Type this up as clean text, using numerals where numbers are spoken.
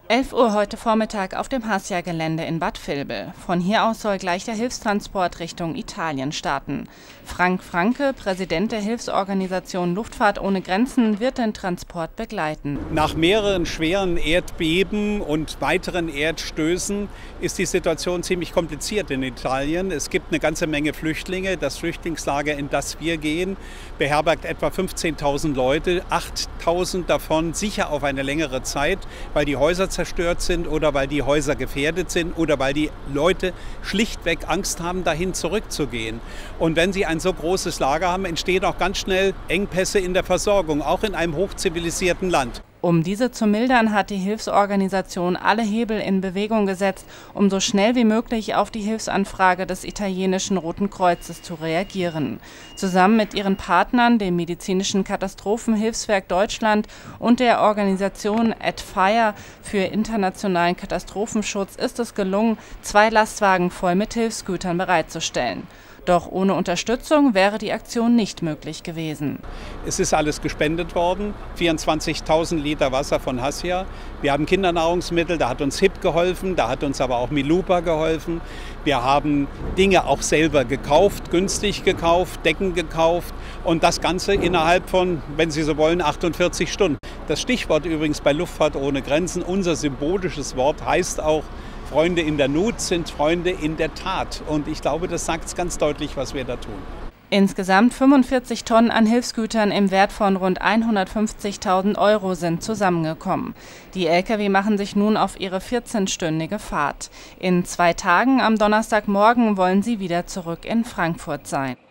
11 Uhr heute Vormittag auf dem Hassia-Gelände in Bad Vilbel. Von hier aus soll gleich der Hilfstransport Richtung Italien starten. Frank Franke, Präsident der Hilfsorganisation Luftfahrt ohne Grenzen, wird den Transport begleiten. Nach mehreren schweren Erdbeben und weiteren Erdstößen ist die Situation ziemlich kompliziert in Italien. Es gibt eine ganze Menge Flüchtlinge. Das Flüchtlingslager, in das wir gehen, beherbergt etwa 15.000 Leute, 8.000 davon sicher auf eine längere Zeit, weil die Häuser zerstört sind oder weil die Häuser gefährdet sind oder weil die Leute schlichtweg Angst haben, dahin zurückzugehen. Und wenn sie ein so großes Lager haben, entstehen auch ganz schnell Engpässe in der Versorgung, auch in einem hochzivilisierten Land. Um diese zu mildern, hat die Hilfsorganisation alle Hebel in Bewegung gesetzt, um so schnell wie möglich auf die Hilfsanfrage des italienischen Roten Kreuzes zu reagieren. Zusammen mit ihren Partnern, dem Medizinischen Katastrophenhilfswerk Deutschland und der Organisation AdFire für internationalen Katastrophenschutz, ist es gelungen, 2 Lastwagen voll mit Hilfsgütern bereitzustellen. Doch ohne Unterstützung wäre die Aktion nicht möglich gewesen. Es ist alles gespendet worden, 24.000 Liter Wasser von Hassia. Wir haben Kindernahrungsmittel, da hat uns HIP geholfen, da hat uns aber auch Milupa geholfen. Wir haben Dinge auch selber gekauft, günstig gekauft, Decken gekauft und das Ganze innerhalb von, wenn Sie so wollen, 48 Stunden. Das Stichwort übrigens bei Luftfahrt ohne Grenzen, unser symbolisches Wort, heißt auch, Freunde in der Not sind Freunde in der Tat. Und ich glaube, das sagt es ganz deutlich, was wir da tun. Insgesamt 45 Tonnen an Hilfsgütern im Wert von rund 150.000 € sind zusammengekommen. Die Lkw machen sich nun auf ihre 14-stündige Fahrt. In 2 Tagen am Donnerstagmorgen wollen sie wieder zurück in Frankfurt sein.